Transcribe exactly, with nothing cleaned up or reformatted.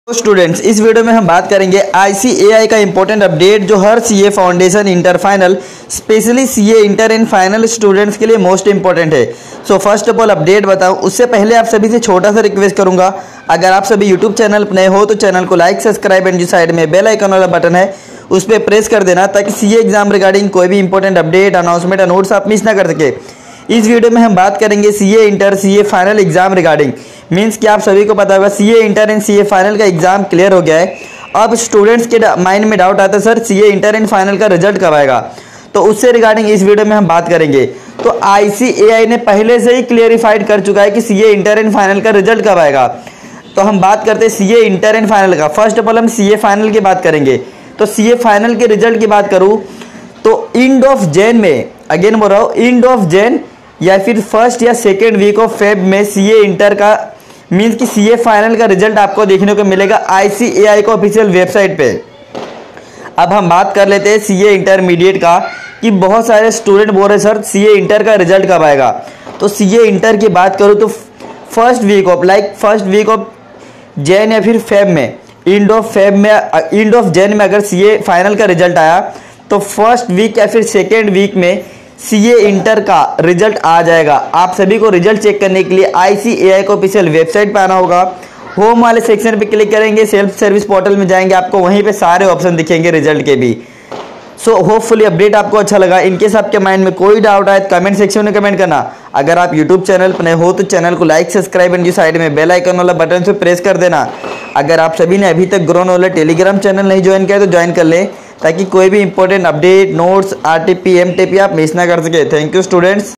तो स्टूडेंट्स, इस वीडियो में हम बात करेंगे आईसीएआई का इंपॉर्टेंट अपडेट जो हर CA foundation inter final specially CA inter and final students के लिए मोस्ट इंपॉर्टेंट है। So first of all update बताऊं उससे पहले आप सभी से छोटा सा रिक्वेस्ट करूंगा, अगर आप सभी यूट्यूब चैनल पर नए हो तो चैनल को लाइक सब्सक्राइब एंड जो साइड में बेल आइकन वाला बटन है उस पर प्रेस कर देना ताकि सीए एग्जाम रिगार्डिंग कोई भी इंपॉर्टेंट अपडेट अनाउंसमेंट और नोट्स आप मिस ना कर सके। इस वीडियो में हम बात करेंगे CA inter CA final exam regarding. Means कि आप सभी को पता होगा CA inter and CA final का एग्जाम क्लियर हो गया है। अब स्टूडेंट्स के माइंड में डाउट आता है sir CA inter and final का रिजल्ट कब आएगा, तो उससे रिगार्डिंग इस वीडियो में हम बात करेंगे। तो आईसीएआई ने पहले से ही क्लियरिफाइड कर चुका है कि सीए इंटर एंड फाइनल का रिजल्ट कब आएगा। तो हम बात करते हैं सीए इंटर एंड फाइनल का। फर्स्ट ऑफ ऑल हम सीए फाइनल की बात करेंगे। तो सीए फाइनल के रिजल्ट की बात करूं तो एंड ऑफ जैन में, अगेन बोल रहा हूं एंड ऑफ जैन या फिर फर्स्ट या सेकेंड वीक ऑफ फेब में सीए इंटर का मींस कि सीए फाइनल का रिजल्ट आपको देखने को मिलेगा आईसीएआई को ऑफिशियल वेबसाइट पे। अब हम बात कर लेते हैं सीए इंटरमीडिएट का कि बहुत सारे स्टूडेंट बोल रहे सर सीए इंटर का रिजल्ट कब आएगा। तो सीए इंटर की बात करूँ तो first week of like first week of Jan या फिर फेब में, एंड ऑफ फेब में, एंड ऑफ जैन में अगर सीए फाइनल का रिजल्ट आया तो फर्स्ट वीक या फिर सेकेंड वीक में सीए इंटर का रिजल्ट आ जाएगा। आप सभी को रिजल्ट चेक करने के लिए आईसीएआई को ऑफिशियल वेबसाइट पर आना होगा। होम वाले सेक्शन पे क्लिक करेंगे, सेल्फ सर्विस पोर्टल में जाएंगे, आपको वहीं पे सारे ऑप्शन दिखेंगे रिजल्ट के भी। सो होपफुली अपडेट आपको अच्छा लगा। इनकेस आपके माइंड में कोई डाउट आए तो कमेंट सेक्शन में कमेंट करना। अगर आप यूट्यूब चैनल पर नए हो तो चैनल को लाइक सब्सक्राइब एंड साइड में बेल आइकन वाला बटन से प्रेस कर देना। अगर आप सभी ने अभी तक ग्रोन वाला टेलीग्राम चैनल नहीं ज्वाइन किया तो ज्वाइन कर लें ताकि कोई भी important update notes RTP MTP आप मिस ना कर सके। Thank you students.